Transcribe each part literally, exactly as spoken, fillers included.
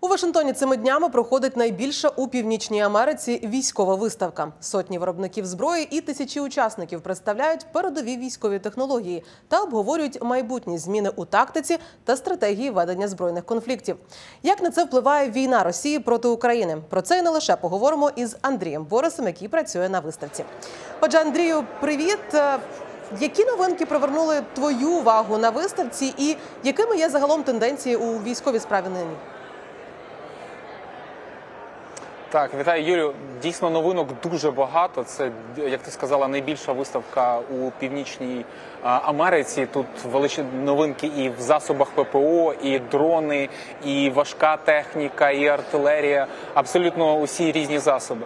У Вашингтоні цими днями проходить найбільша у Північній Америці військова виставка. Сотні виробників зброї і тисячі учасників представляють передові військові технології та обговорюють майбутні зміни у тактиці та стратегії ведення збройних конфліктів. Як на це впливає війна Росії проти України? Про це і не лише поговоримо із Андрієм Борисом, який працює на виставці. Отже, Андрію, привіт! Які новинки привернули твою увагу на виставці і якими є загалом тенденції у військовій справі нині? Так, вітаю, Юлію. Дійсно, новинок дуже багато. Це, як ти сказала, найбільша виставка у Північній Америці. Тут величезні новинки і в засобах ППО, і дрони, і важка техніка, і артилерія. Абсолютно усі різні засоби.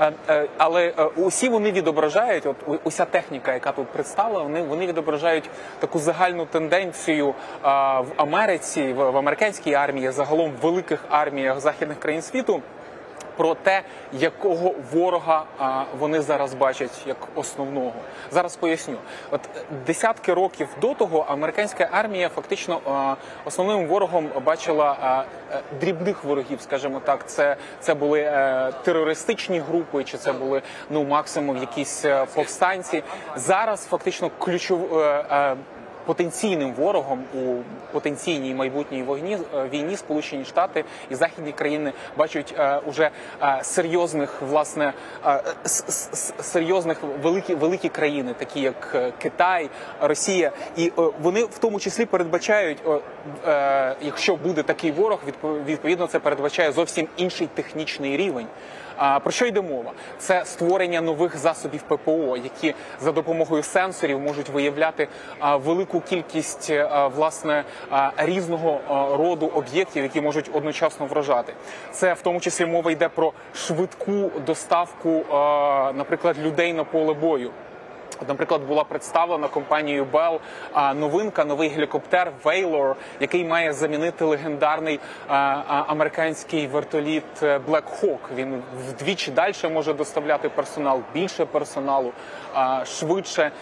Але усі вони відображають, от уся техніка, яка тут представлена, вони, вони відображають таку загальну тенденцію в Америці, в американській армії, загалом в великих арміях західних країн світу, про те, якого ворога а, вони зараз бачать як основного. Зараз поясню. От десятки років до того американська армія фактично а, основним ворогом бачила а, дрібних ворогів, скажімо так. Це, це були а, терористичні групи, чи це були, ну, максимум якісь повстанці. Зараз фактично ключов... А, потенційним ворогом у потенційній майбутній війні, війні Сполучені Штати і західні країни бачать е, уже е, серйозних, власне, е, серйозних великі, великі країни, такі як Китай, Росія. І е, вони в тому числі передбачають, е, е, якщо буде такий ворог, відповідно це передбачає зовсім інший технічний рівень. Про що йде мова? Це створення нових засобів ППО, які за допомогою сенсорів можуть виявляти велику кількість, власне, різного роду об'єктів, які можуть одночасно вражати. Це в тому числі мова йде про швидку доставку, наприклад, людей на поле бою. Наприклад, була представлена компанією Bell новинка, новий гелікоптер Valor, який має замінити легендарний американський вертоліт Black Hawk. Він вдвічі далі може доставляти персонал, більше персоналу, швидше.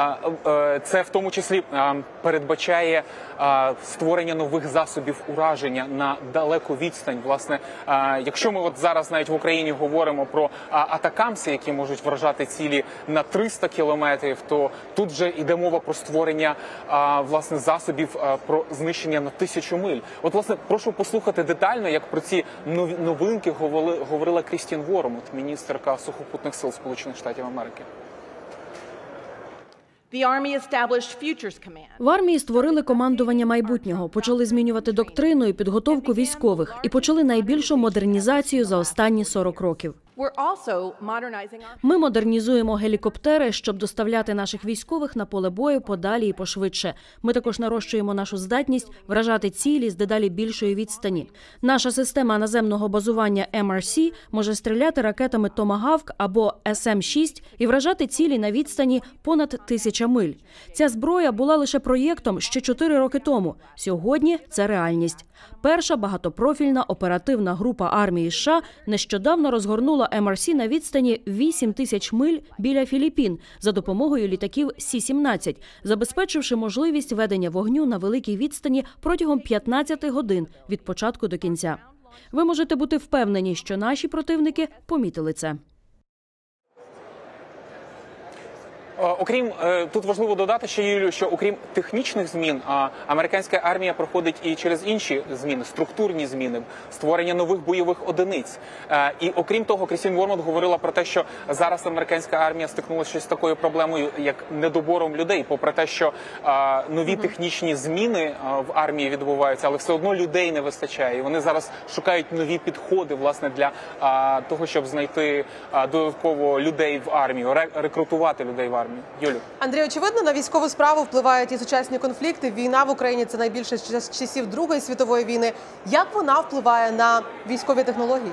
Це в тому числі передбачає створення нових засобів ураження на далеку відстань. Власне, якщо ми от зараз навіть в Україні говоримо про атакамси, які можуть вражати цілі на триста кілометрів, то тут вже йде мова про створення а, власне засобів а, про знищення на тисячу миль. От, власне, прошу послухати детально, як про ці новинки говорила, говорила Крістін Вормут, міністерка сухопутних сил Сполучених Штатів Америки. В армії створили командування майбутнього, почали змінювати доктрину і підготовку військових і почали найбільшу модернізацію за останні сорок років. Ми модернізуємо гелікоптери, щоб доставляти наших військових на поле бою подалі і пошвидше. Ми також нарощуємо нашу здатність вражати цілі з дедалі більшої відстані. Наша система наземного базування ем ар сі може стріляти ракетами Tomahawk або ес ем шість і вражати цілі на відстані понад тисяча миль. Ця зброя була лише проєктом ще чотири роки тому. Сьогодні це реальність. Перша багатопрофільна оперативна група армії США нещодавно розгорнула ем ар сі на відстані вісім тисяч миль біля Філіппін за допомогою літаків сі сімнадцять, забезпечивши можливість ведення вогню на великій відстані протягом п'ятнадцяти годин від початку до кінця. Ви можете бути впевнені, що наші противники помітили це. Окрім, тут важливо додати ще, Юлію, що окрім технічних змін, американська армія проходить і через інші зміни, структурні зміни, створення нових бойових одиниць. І окрім того, Крістін Вормут говорила про те, що зараз американська армія стикнулася з такою проблемою, як недобором людей, попри те, що нові технічні зміни в армії відбуваються, але все одно людей не вистачає. І вони зараз шукають нові підходи, власне, для того, щоб знайти додатково людей в армію, рекрутувати людей в армію. Юлю. Андрій, очевидно, на військову справу впливають і сучасні конфлікти. Війна в Україні – це найбільше з часів Другої світової війни. Як вона впливає на військові технології?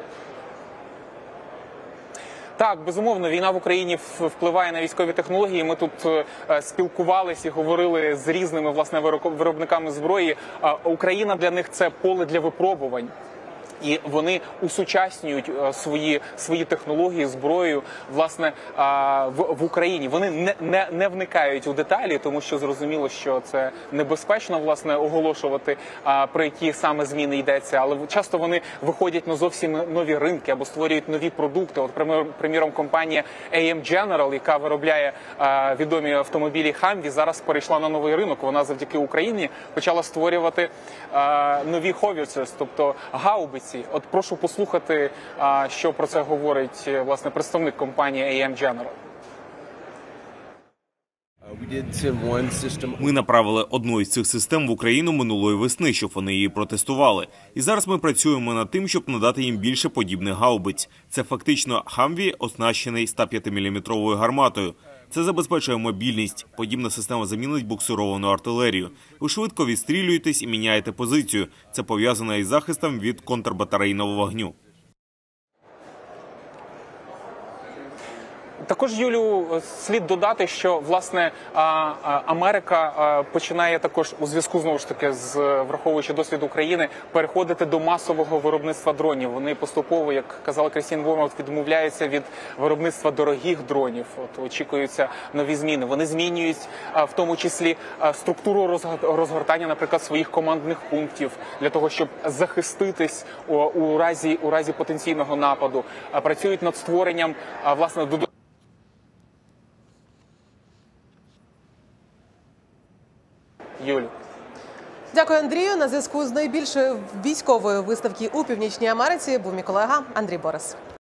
Так, безумовно, війна в Україні впливає на військові технології. Ми тут спілкувалися і говорили з різними, власне, виробниками зброї. Україна для них – це поле для випробувань. І вони усучаснюють свої свої технології, зброю, власне, в, в Україні. Вони не, не, не вникають у деталі, тому що зрозуміло, що це небезпечно, власне, оголошувати, про які саме зміни йдеться. Але часто вони виходять на зовсім нові ринки або створюють нові продукти. От, приміром, компанія ей ем General, яка виробляє відомі автомобілі Humvee, зараз перейшла на новий ринок. Вона завдяки Україні почала створювати нові howitzers, тобто гаубиці. От прошу послухати, що про це говорить, власне, представник компанії ей ем General. Ми направили одну із цих систем в Україну минулої весни, щоб вони її протестували. І зараз ми працюємо над тим, щоб надати їм більше подібних гаубиць. Це фактично Humvee, оснащений сто п'ять міліметровою гарматою. Це забезпечує мобільність. Подібна система замінить буксировану артилерію. Ви швидко відстрілюєтесь і міняєте позицію. Це пов'язано із захистом від контрбатарейного вогню. Також, Юлю, слід додати, що, власне, Америка починає також у зв'язку, знову ж таки, з враховуючи досвід України, переходити до масового виробництва дронів. Вони поступово, як казала Крістін Вормот, відмовляються від виробництва дорогих дронів. От очікуються нові зміни. Вони змінюють, в тому числі, структуру розгортання, наприклад, своїх командних пунктів для того, щоб захиститись у разі, у разі потенційного нападу. Працюють над створенням, власне, до Юлю. Дякую, Андрію. На зв'язку з найбільшою військовою виставки у Північній Америці був мій колега Андрій Борис.